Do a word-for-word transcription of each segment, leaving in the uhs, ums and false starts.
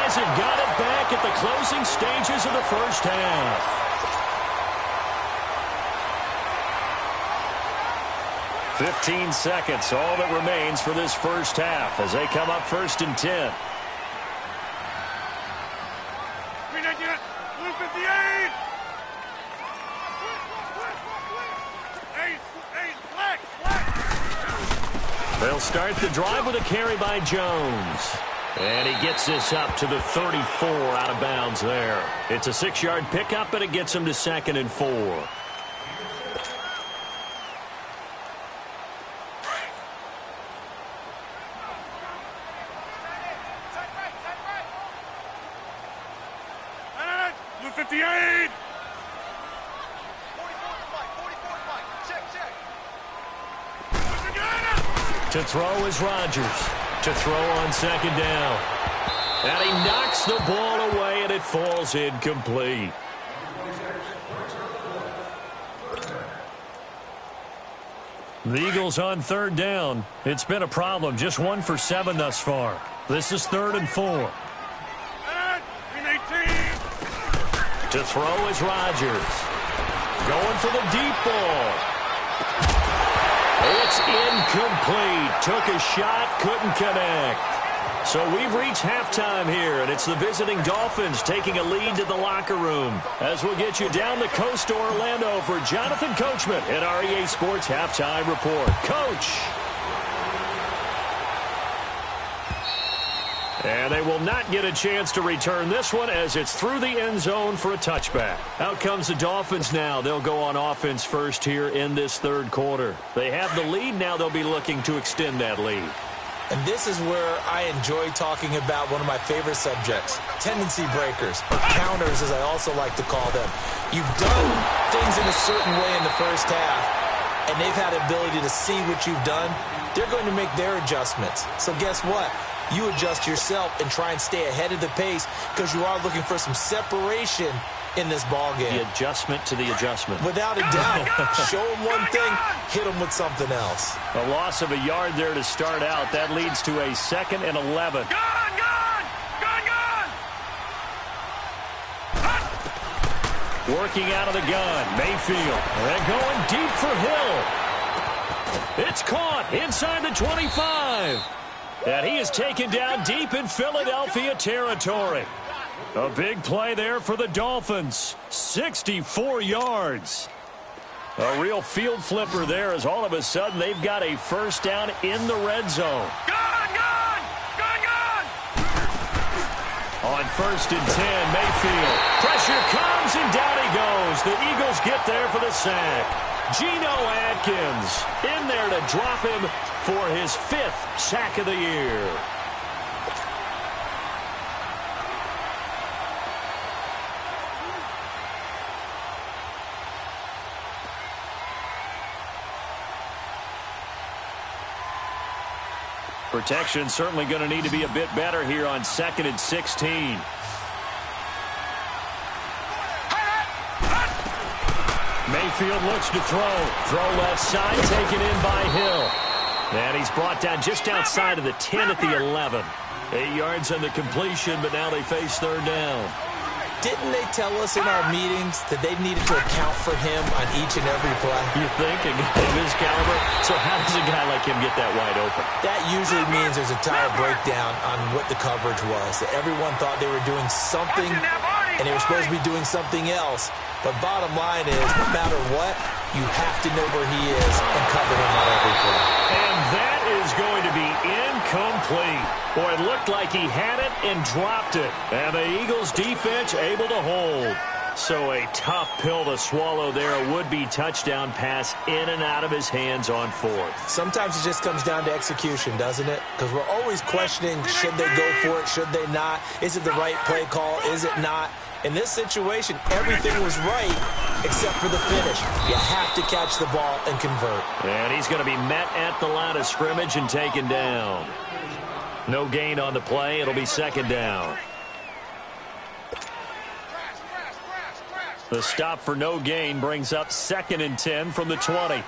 Jazz have got it back at the closing stages of the first half. fifteen seconds, all that remains for this first half as they come up first and ten. They'll start the drive with a carry by Jones. And he gets this up to the thirty-four, out of bounds there. It's a six-yard pickup, and it gets him to second and four. fifty-eight! To throw is Rodgers. To throw on second down. And he knocks the ball away, and it falls incomplete. The Eagles on third down. It's been a problem. Just one for seven thus far. This is third and four. To throw is Rodgers. Going for the deep ball. It's incomplete. Took a shot, couldn't connect. So we've reached halftime here, and it's the visiting Dolphins taking a lead to the locker room. As we'll get you down the coast to Orlando for Jonathan Coachman at R E A Sports Halftime Report. Coach. And they will not get a chance to return this one as it's through the end zone for a touchback. Out comes the Dolphins now. They'll go on offense first here in this third quarter. They have the lead. Now they'll be looking to extend that lead. And this is where I enjoy talking about one of my favorite subjects, tendency breakers, or counters as I also like to call them. You've done things in a certain way in the first half, and they've had the ability to see what you've done. They're going to make their adjustments. So guess what? You adjust yourself and try and stay ahead of the pace because you are looking for some separation in this ball game. The adjustment to the adjustment. Without a doubt. Show them one thing, hit them with something else. A loss of a yard there to start out. That leads to a second and eleven. Gone, gone, gone, gone. Working out of the gun, Mayfield. They're going deep for Hill. It's caught inside the twenty-five. And he is taken down deep in Philadelphia territory. A big play there for the Dolphins. sixty-four yards. A real field flipper there as all of a sudden they've got a first down in the red zone. Gone, gone, gone, gone. On first and ten, Mayfield. Pressure comes and down he goes. The Eagles get there for the sack. Geno Atkins in there to drop him for his fifth sack of the year. Protection certainly going to need to be a bit better here on second and sixteen. Mayfield looks to throw. Throw left side, taken in by Hill. And he's brought down just outside of the ten at the eleven. Eight yards on the completion, but now they face third down. Didn't they tell us in our meetings that they needed to account for him on each and every play? You think, of his caliber? So how does a guy like him get that wide open? That usually means there's a tire breakdown on what the coverage was. That everyone thought they were doing something, and they were supposed to be doing something else. But bottom line is, no matter what, you have to know where he is and cover him on every play. And that is going to be incomplete. Boy, it looked like he had it and dropped it. And the Eagles defense able to hold. So a tough pill to swallow there. A would-be touchdown pass in and out of his hands on fourth. Sometimes it just comes down to execution, doesn't it? Because we're always questioning, should they go for it, should they not? Is it the right play call, is it not? In this situation, everything was right except for the finish. You have to catch the ball and convert. And he's going to be met at the line of scrimmage and taken down. No gain on the play. It'll be second down. The stop for no gain brings up second and ten from the twenty.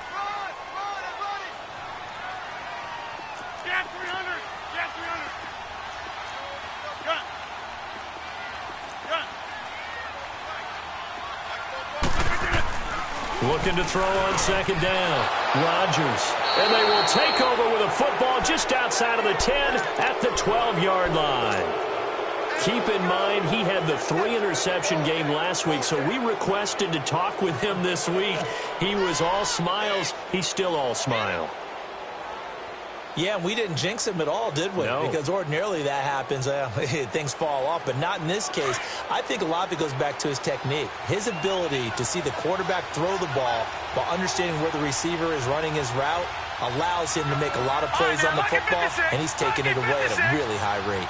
Looking to throw on second down. Rodgers. And they will take over with a football just outside of the ten at the twelve-yard line. Keep in mind, he had the three-interception game last week, so we requested to talk with him this week. He was all smiles. He's still all smile. Yeah, and we didn't jinx him at all, did we? No. Because ordinarily that happens. Uh, things fall off, but not in this case. I think a lot of it goes back to his technique. His ability to see the quarterback throw the ball while understanding where the receiver is running his route allows him to make a lot of plays on the football, and he's taking it away at a really high rate.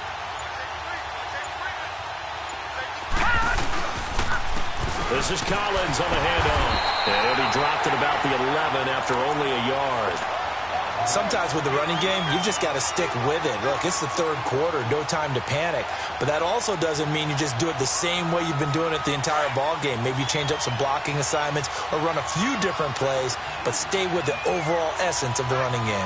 This is Collins on the handoff. And he'll be dropped at about the eleven after only a yard. Sometimes with the running game, you've just got to stick with it. Look, it's the third quarter, no time to panic. But that also doesn't mean you just do it the same way you've been doing it the entire ball game. Maybe you change up some blocking assignments or run a few different plays, but stay with the overall essence of the running game.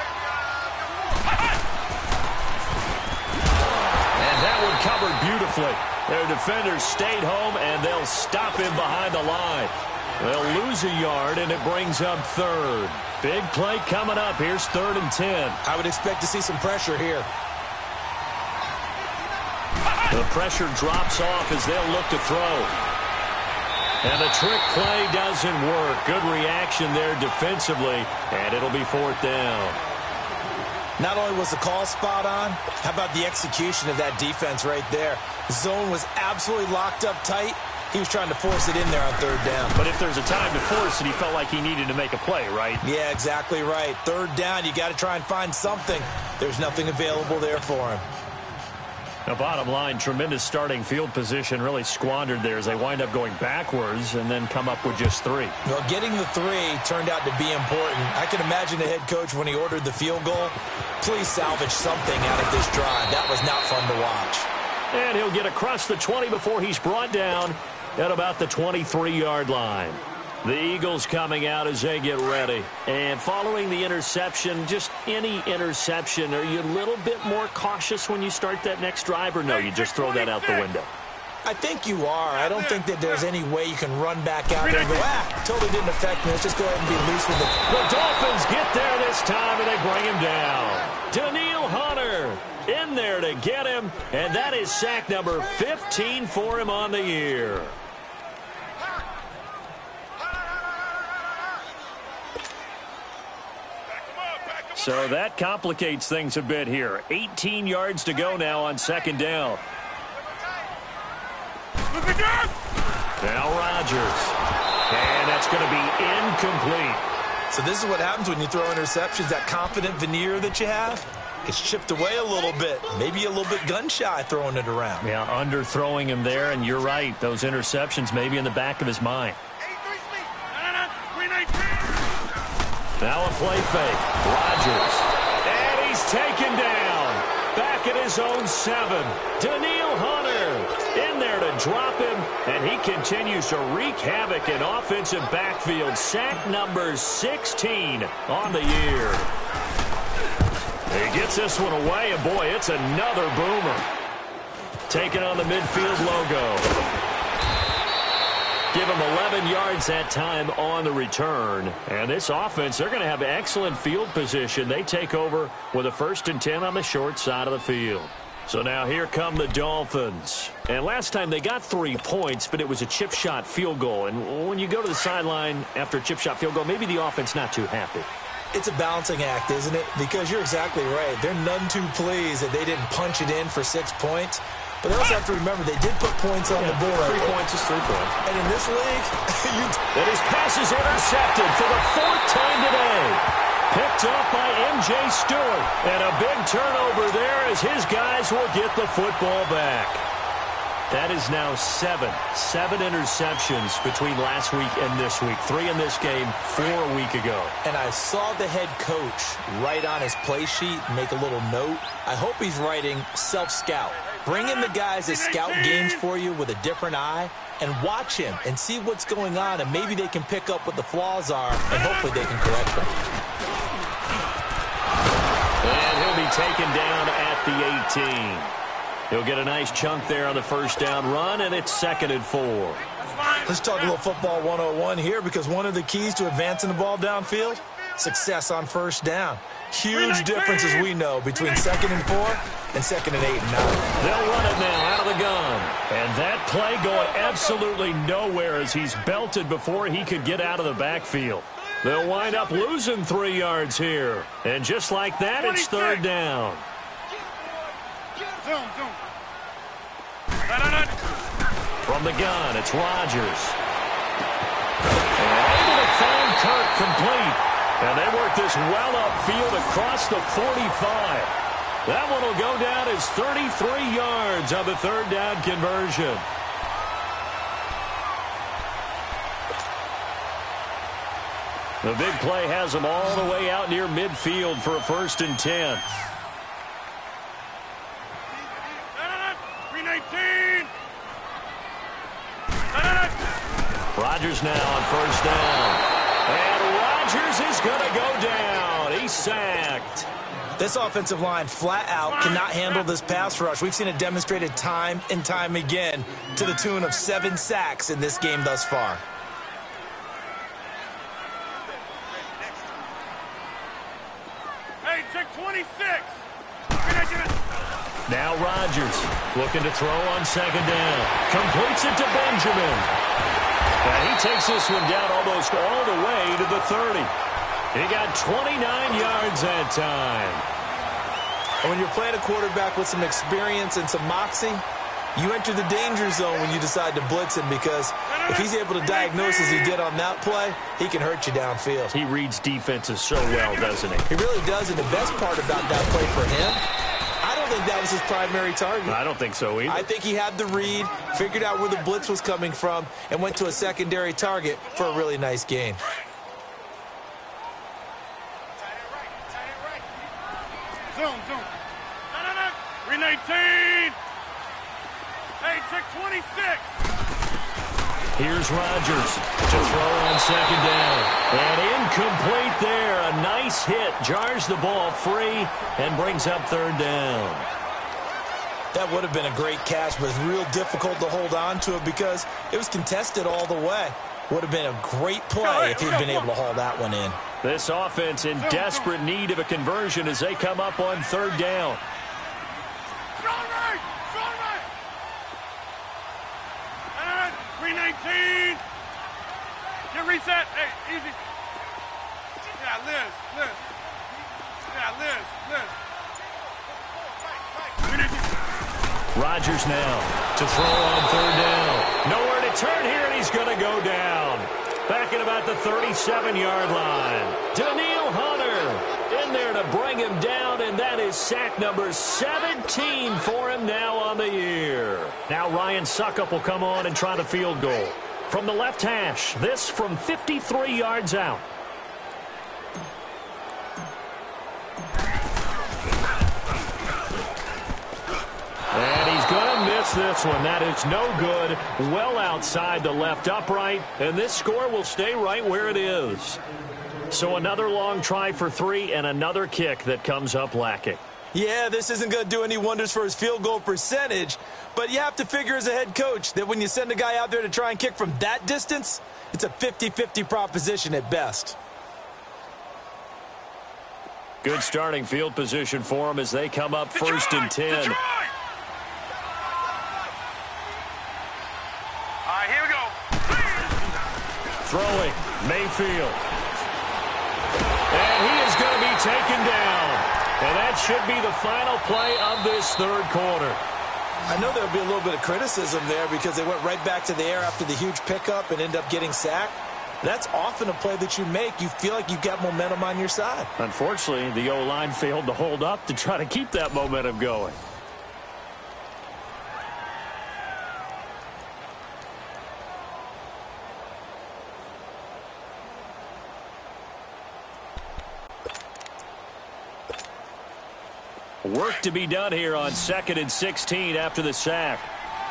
And that one covered beautifully. Their defenders stayed home, and they'll stop him behind the line. They'll lose a yard, and it brings up third. Big play coming up. Here's third and ten. I would expect to see some pressure here. The pressure drops off as they'll look to throw. And the trick play doesn't work. Good reaction there defensively, and it'll be fourth down. Not only was the call spot on, how about the execution of that defense right there? The zone was absolutely locked up tight. He was trying to force it in there on third down. But if there's a time to force it, he felt like he needed to make a play, right? Yeah, exactly right. Third down, you got to try and find something. There's nothing available there for him. The bottom line, tremendous starting field position, really squandered there as they wind up going backwards and then come up with just three. Well, getting the three turned out to be important. I can imagine the head coach when he ordered the field goal. Please salvage something out of this drive. That was not fun to watch. And he'll get across the twenty before he's brought down at about the twenty-three-yard line. The Eagles coming out as they get ready. And following the interception, just any interception, are you a little bit more cautious when you start that next drive, or no, you just throw that out the window? I think you are. I don't think that there's any way you can run back out there and go, ah, totally didn't affect me. Let's just go ahead and be loose with it. The Dolphins get there this time, and they bring him down. Danielle Hunter in there to get him, and that is sack number fifteen for him on the year. So that complicates things a bit here. eighteen yards to go now on second down. Now Rodgers. And that's going to be incomplete. So this is what happens when you throw interceptions. That confident veneer that you have gets chipped away a little bit. Maybe a little bit gun-shy throwing it around. Yeah, underthrowing him there, and you're right. Those interceptions maybe in the back of his mind. Now a play fake. Rodgers. And he's taken down. Back at his own seven. Danielle Hunter in there to drop him. And he continues to wreak havoc in offensive backfield. Sack number sixteen on the year. He gets this one away, and boy, it's another boomer. Taking on the midfield logo. Give him eleven yards that time on the return. And this offense, they're going to have excellent field position. They take over with a first and ten on the short side of the field. So now here come the Dolphins. And last time they got three points, but it was a chip shot field goal. And when you go to the sideline after a chip shot field goal, maybe the offense not too happy. It's a balancing act, isn't it? Because you're exactly right. They're none too pleased that they didn't punch it in for six points. But they also have to remember they did put points on yeah, the board. Three points is three points. And in this league, you... And his pass is intercepted for the fourth time today. Picked up by M J Stewart. And a big turnover there as his guys will get the football back. That is now seven. Seven interceptions between last week and this week. Three in this game, four a week ago. And I saw the head coach write on his play sheet, make a little note. I hope he's writing self-scout. Bring in the guys that scout games for you with a different eye and watch him and see what's going on, and maybe they can pick up what the flaws are, and hopefully they can correct them. And he'll be taken down at the eighteen. He'll get a nice chunk there on the first down run, and it's second and four. Let's talk a little football one oh one here, because one of the keys to advancing the ball downfield, success on first down. Huge difference, as we know, between second and four and second and eight and nine. They'll run it now out of the gun. And that play going absolutely nowhere as he's belted before he could get out of the backfield. They'll wind up losing three yards here. And just like that, it's third down. Zoom, zoom. From the gun, it's Rodgers. And able to find Kirk complete. And they work this well upfield across the forty-five. That one will go down as thirty-three yards on the third down conversion. The big play has them all the way out near midfield for a first and ten. three nineteen. Rodgers now on first down. And Rodgers is going to go down. He's sacked. This offensive line flat out cannot handle this pass rush. We've seen it demonstrated time and time again to the tune of seven sacks in this game thus far. Hey, check twenty-six. Now Rodgers looking to throw on second down. Completes it to Benjamin. And he takes this one down almost all the way to the thirty. He got twenty-nine yards that time. And when you're playing a quarterback with some experience and some moxie, you enter the danger zone when you decide to blitz him, because if he's able to diagnose as he did on that play, he can hurt you downfield. He reads defenses so well, doesn't he? He really does, and the best part about that play for him, I don't think that was his primary target. I don't think so either. I think he had the read, figured out where the blitz was coming from, and went to a secondary target for a really nice gain. Zoom, zoom. three nineteen. Hey, check twenty-six. Here's Rodgers to throw on second down. And incomplete there. A nice hit. Jars the ball free and brings up third down. That would have been a great catch, but it's real difficult to hold on to it because it was contested all the way. Would have been a great play if he'd been able to haul that one in. This offense in desperate need of a conversion as they come up on third down. Strong right, strong right. And three nineteen. Get reset. Hey, easy. Yeah, Liz, Liz. Yeah, Liz, Liz. Rodgers now to throw on third down. Nowhere to turn here, and he's going to go down. Back at about the thirty-seven-yard line. Danielle Hunter in there to bring him down, and that is sack number seventeen for him now on the year. Now Ryan Succop will come on and try the field goal. From the left hash, this from fifty-three yards out. And he's going to miss this one. That is no good. Well outside the left upright. And this score will stay right where it is. So another long try for three and another kick that comes up lacking. Yeah, this isn't going to do any wonders for his field goal percentage. But you have to figure as a head coach that when you send a guy out there to try and kick from that distance, it's a fifty fifty proposition at best. Good starting field position for him as they come up first and ten. Throwing, Mayfield. And he is going to be taken down. And that should be the final play of this third quarter. I know there'll be a little bit of criticism there because they went right back to the air after the huge pickup and end up getting sacked. That's often a play that you make. You feel like you've got momentum on your side. Unfortunately, the O-line failed to hold up to try to keep that momentum going. Work to be done here on second and sixteen after the sack.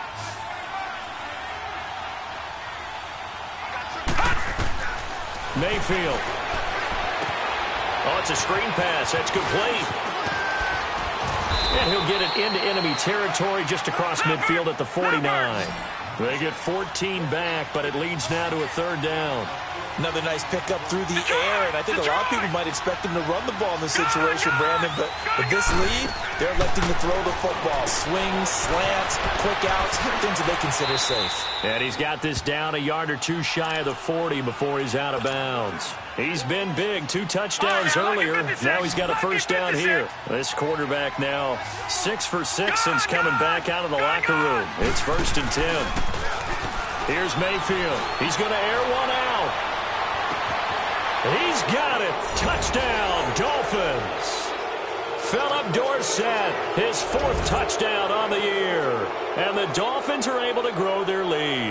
Mayfield. Oh, it's a screen pass. That's complete. And he'll get it into enemy territory just across midfield at the forty-nine. They get fourteen back, but it leads now to a third down. Another nice pickup through the air, and I think a lot of people might expect him to run the ball in this situation, Brandon, but with this lead, they're electing to throw the football. Swings, slants, quick outs, things that they consider safe. And he's got this down a yard or two shy of the forty before he's out of bounds. He's been big, two touchdowns earlier. Now he's got a first down here. This quarterback now six for six since coming back out of the locker room. It's first and ten. Here's Mayfield. He's going to air one out. He's got it. Touchdown, Dolphins. Philip Dorsett, his fourth touchdown on the year. And the Dolphins are able to grow their lead.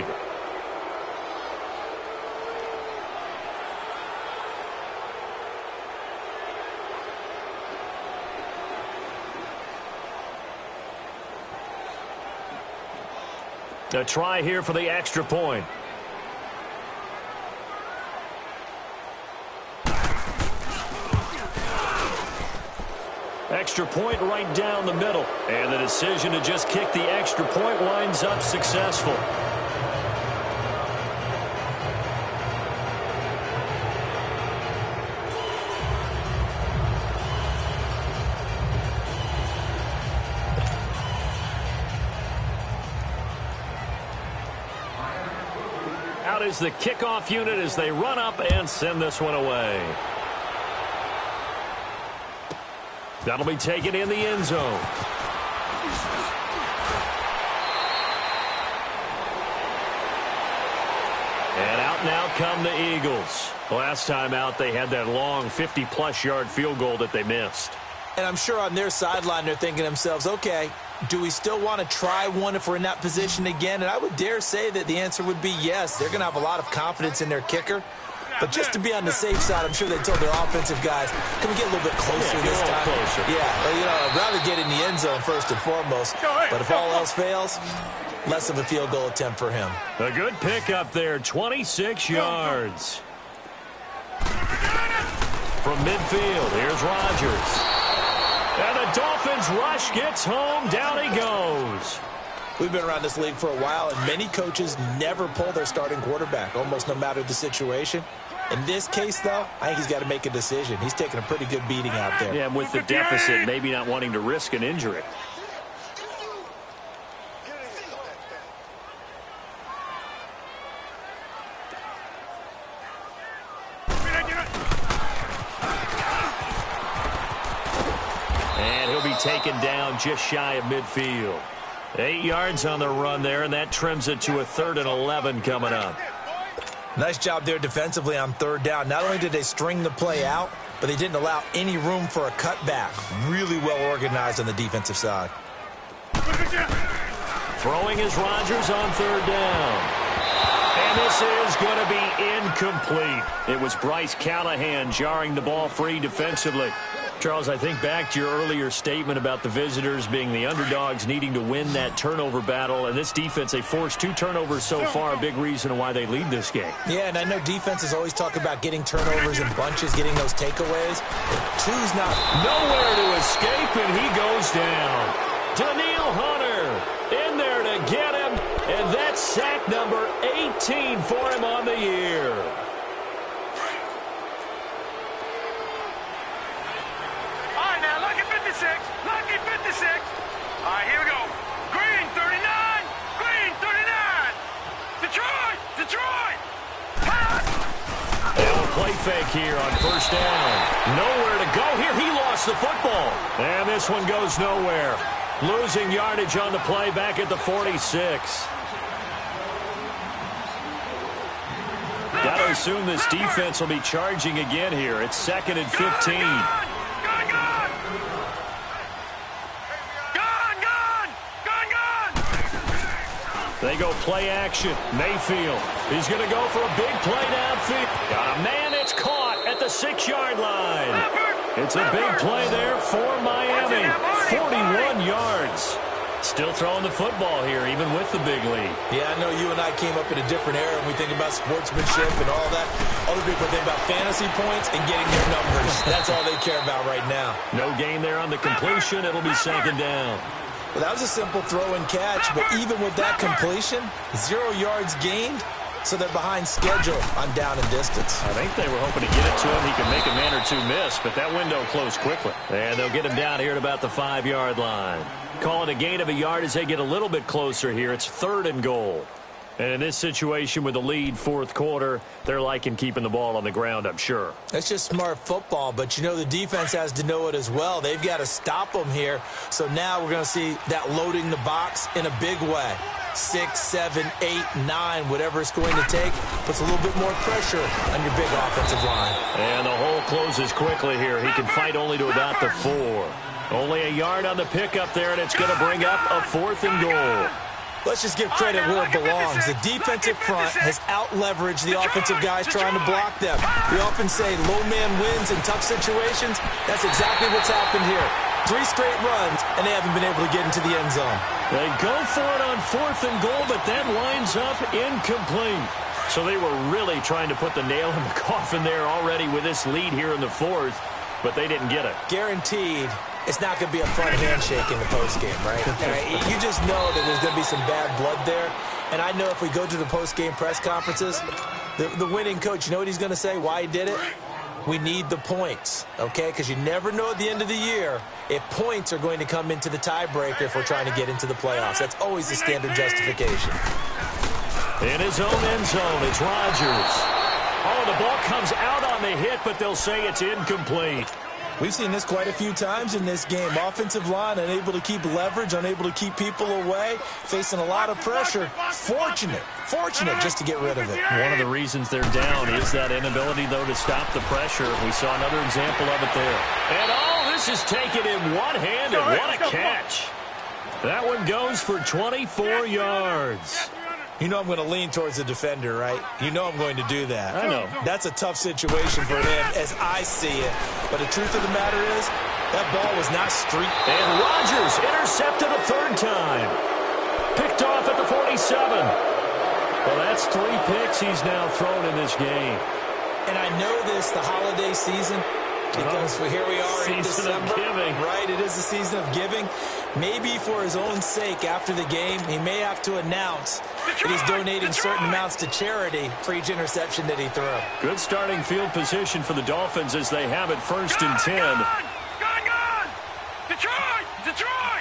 A try here for the extra point. Extra point right down the middle. And the decision to just kick the extra point winds up successful. Out is the kickoff unit as they run up and send this one away. That'll be taken in the end zone. And out now come the Eagles. Last time out, they had that long fifty-plus yard field goal that they missed. And I'm sure on their sideline, they're thinking to themselves, okay, do we still want to try one if we're in that position again? And I would dare say that the answer would be yes. They're going to have a lot of confidence in their kicker. But just to be on the safe side, I'm sure they told their offensive guys, can we get a little bit closer yeah, this time? Closer. Yeah, well, you know, I'd rather get in the end zone first and foremost. But if all else fails, less of a field goal attempt for him. A good pickup there, twenty-six yards. From midfield, here's Rodgers. And the Dolphins rush gets home, down he goes. We've been around this league for a while, and many coaches never pull their starting quarterback, almost no matter the situation. In this case, though, I think he's got to make a decision. He's taking a pretty good beating out there. Yeah, and with the deficit, maybe not wanting to risk an injury. And he'll be taken down just shy of midfield. Eight yards on the run there, and that trims it to a third and eleven coming up. Nice job there defensively on third down. Not only did they string the play out, but they didn't allow any room for a cutback. Really well organized on the defensive side. Throwing is Rodgers on third down. And this is going to be incomplete. It was Bryce Callahan jarring the ball free defensively. Charles, I think back to your earlier statement about the visitors being the underdogs needing to win that turnover battle. And this defense, they forced two turnovers so far, a big reason why they lead this game. Yeah, and I know defenses always talk about getting turnovers in bunches, getting those takeaways. Two's not. Nowhere to escape, and he goes down. Danielle Hunter in there to get him. And that's sack number eighteen for him on the year. Lucky fifty-six. All right, here we go. Green, thirty-nine. Green, thirty-nine. Detroit, Detroit. Pass. They'll play fake here on first down. Nowhere to go here. He lost the football. And this one goes nowhere. Losing yardage on the play back at the forty-six. Got to assume this defense will be charging again here. It's second and fifteen. They go play action. Mayfield. He's going to go for a big play downfield. Got a man. It's caught at the six-yard line. It's a big play there for Miami. forty-one yards. Still throwing the football here, even with the big lead. Yeah, I know you and I came up in a different era and we think about sportsmanship and all that. Other people think about fantasy points and getting their numbers. That's all they care about right now. No gain there on the completion. It'll be second down. Well, that was a simple throw and catch, but even with that completion, zero yards gained, so they're behind schedule on down and distance. I think they were hoping to get it to him. He could make a man or two miss, but that window closed quickly. And they'll get him down here at about the five-yard line. Call it a gain of a yard as they get a little bit closer here. It's third and goal. And in this situation with the lead fourth quarter, they're liking keeping the ball on the ground, I'm sure. That's just smart football, but you know the defense has to know it as well. They've got to stop them here. So now we're going to see that loading the box in a big way. Six, seven, eight, nine, whatever it's going to take, puts a little bit more pressure on your big offensive line. And the hole closes quickly here. He can fight only to about the four. Only a yard on the pickup there, and it's going to bring up a fourth and goal. Let's just give credit where it belongs. The defensive front has out-leveraged the offensive guys trying to block them. We often say low man wins in tough situations. That's exactly what's happened here. Three straight runs, and they haven't been able to get into the end zone. They go for it on fourth and goal, but that winds up incomplete. So they were really trying to put the nail in the coffin there already with this lead here in the fourth, but they didn't get it. Guaranteed. It's not going to be a fun handshake in the postgame, right? You just know that there's going to be some bad blood there. And I know if we go to the postgame press conferences, the, the winning coach, you know what he's going to say, why he did it? We need the points, okay? Because you never know at the end of the year if points are going to come into the tiebreaker if we're trying to get into the playoffs. That's always the standard justification. In his own end zone, it's Rodgers. Oh, the ball comes out on the hit, but they'll say it's incomplete. We've seen this quite a few times in this game. Offensive line unable to keep leverage, unable to keep people away, facing a lot of pressure. Fortunate, fortunate just to get rid of it. One of the reasons they're down is that inability, though, to stop the pressure. We saw another example of it there. And oh, this is taken in one-handed. What a catch. That one goes for twenty-four yards. You know I'm going to lean towards the defender, right? You know I'm going to do that. I know. That's a tough situation for him as I see it. But the truth of the matter is, that ball was not streaked. And Rodgers intercepted a third time. Picked off at the forty-seven. Well, that's three picks he's now thrown in this game. And I know this, the holiday season, because well, here we are in December. Season of giving. Right, it is the season of giving. Maybe for his own sake, after the game, he may have to announce that he's donating certain amounts to charity for each interception that he threw. Good starting field position for the Dolphins as they have it first and ten. Gone, gone, gone! Detroit! Detroit!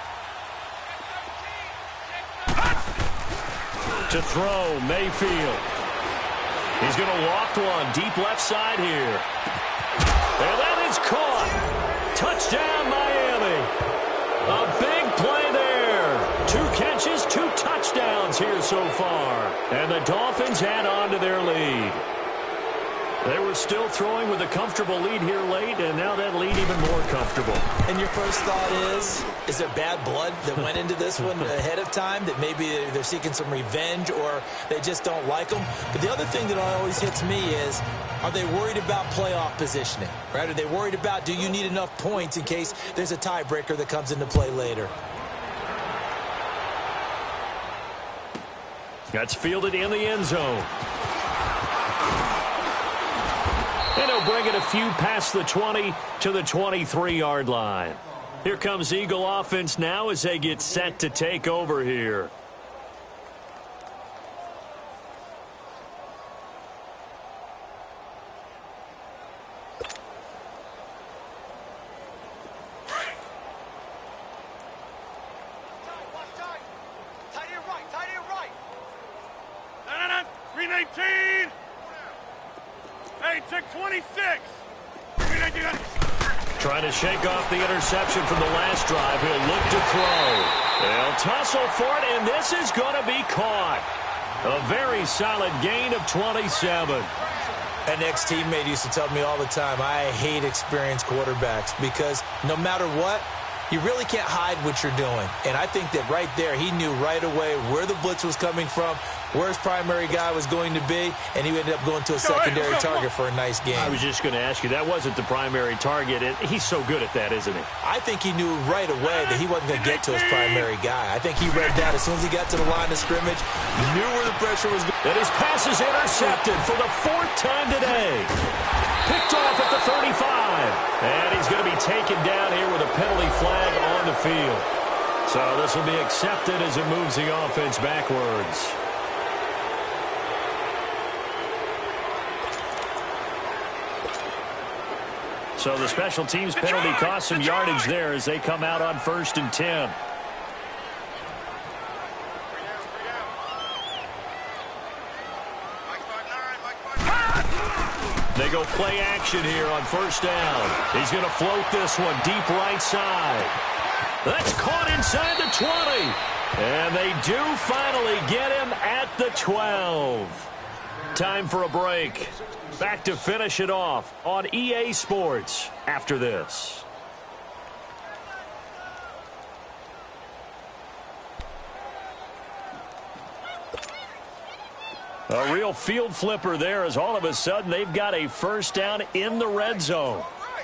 To throw, Mayfield. He's going to loft one deep left side here. And that is caught. Touchdown, Miami. A big play there. Two catches, two touchdowns here so far. And the Dolphins add on to their lead. They were still throwing with a comfortable lead here late, and now that lead even more comfortable. And your first thought is, is there bad blood that went into this one ahead of time, that maybe they're seeking some revenge or they just don't like them? But the other thing that always hits me is, are they worried about playoff positioning? Right? Are they worried about, do you need enough points in case there's a tiebreaker that comes into play later? That's fielded in the end zone. And he'll bring it a few past the twenty to the twenty-three-yard line. Here comes Eagle offense now as they get set to take over here. three nineteen! Hey, check twenty-six! Trying to shake off the interception from the last drive. He'll look to throw. They'll tussle for it, and this is going to be caught. A very solid gain of twenty-seven. An ex-teammate used to tell me all the time, I hate experienced quarterbacks because no matter what, You really can't hide what you're doing. And I think that right there, he knew right away where the blitz was coming from, where his primary guy was going to be, and he ended up going to a secondary target for a nice game. I was just going to ask you, that wasn't the primary target. And he's so good at that, isn't he? I think he knew right away that he wasn't going to get to his primary guy. I think he read that as soon as he got to the line of scrimmage, he knew where the pressure was going. And his pass is intercepted for the fourth time today. Picked off at the thirty-five. And he's going to be taken down here with a penalty flag on the field. So this will be accepted as it moves the offense backwards. So the special teams penalty cost some yardage there as they come out on first and ten. They go play action here on first down. He's going to float this one deep right side. That's caught inside the twenty. And they do finally get him at the twelve. Time for a break. Back to finish it off on E A Sports after this. A real field flipper there as all of a sudden they've got a first down in the red zone.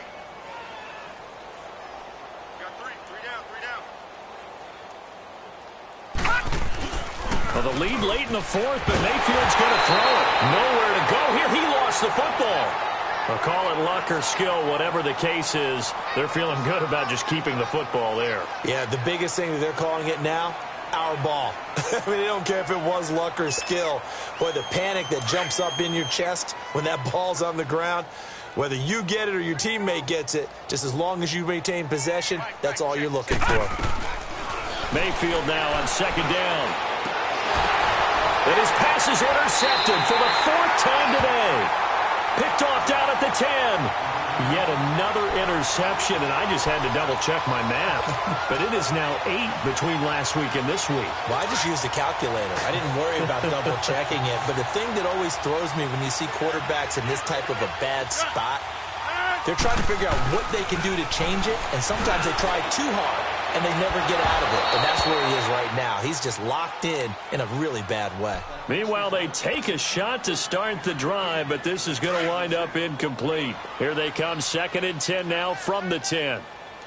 Well, the lead late in the fourth, but Mayfield's going to throw it. Nowhere to go here. He lost the football. Well, call it luck or skill, whatever the case is. They're feeling good about just keeping the football there. Yeah, the biggest thing that they're calling it now, our ball. I mean, they don't care if it was luck or skill. Boy, the panic that jumps up in your chest when that ball's on the ground, whether you get it or your teammate gets it, just as long as you maintain possession, that's all you're looking for. Mayfield now on second down. And his pass is intercepted for the fourth time today. Picked off down at the ten. Yet another interception, and I just had to double-check my math. But it is now eight between last week and this week. Well, I just used a calculator. I didn't worry about double-checking it. But the thing that always throws me when you see quarterbacks in this type of a bad spot, they're trying to figure out what they can do to change it, and sometimes they try too hard, and they never get out of it. And that's where he is right now. He's just locked in in a really bad way. Meanwhile, they take a shot to start the drive, but this is going to wind up incomplete. Here they come, second and ten now from the ten.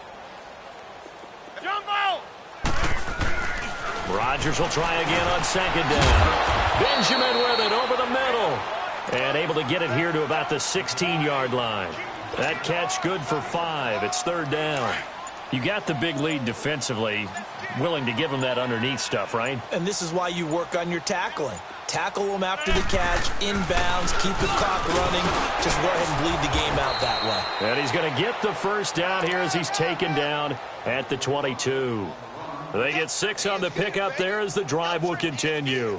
Jumbo! Rodgers will try again on second down. Benjamin with it over the middle. And able to get it here to about the sixteen-yard line. That catch good for five. It's third down. You got the big lead defensively. Willing to give them that underneath stuff, right? And this is why you work on your tackling. Tackle them after the catch, inbounds, keep the clock running. Just go ahead and bleed the game out that way. And he's going to get the first down here as he's taken down at the twenty-two. They get six on the pickup there as the drive will continue.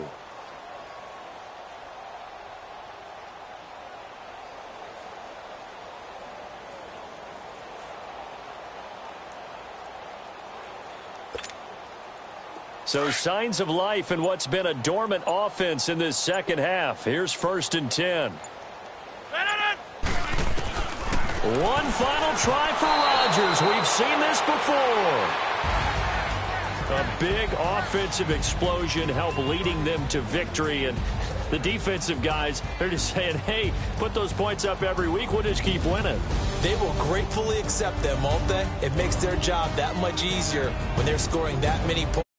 So signs of life in what's been a dormant offense in this second half. Here's first and ten. One final try for Rodgers. We've seen this before. A big offensive explosion helped leading them to victory. And the defensive guys, they're just saying, hey, put those points up every week. We'll just keep winning. They will gratefully accept them, won't they? It makes their job that much easier when they're scoring that many points.